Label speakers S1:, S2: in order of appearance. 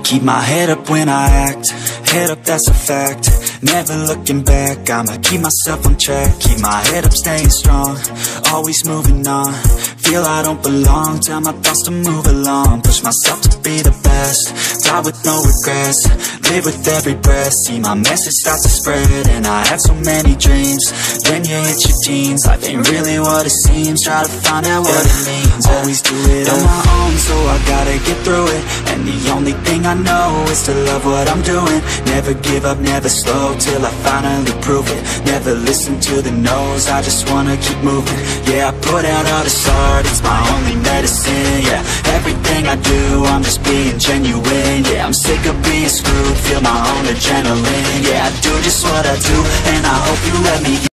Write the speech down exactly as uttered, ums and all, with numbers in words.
S1: Keep my head up when I act, head up, that's a fact. Never looking back, I'ma keep myself on track. Keep my head up, staying strong, always moving on. Feel I don't belong, tell my thoughts to move along. Push myself to be the best, die with no regrets. Live with every breath, see my message start to spread. And I have so many dreams, then you hit your teens. Life ain't really what it seems, try to find out what it means. Always do it on my own, so I gotta get through it. And the only thing I know is to love what I'm doing. Never give up, never slow, till I finally prove it. Never listen to the no's, I just wanna keep moving. Yeah, I put out all this art, it's my only medicine. Yeah, everything I do, I'm just being genuine. Yeah, I'm sick of being screwed, feel my own adrenaline. Yeah, I do just what I do, and I hope you let me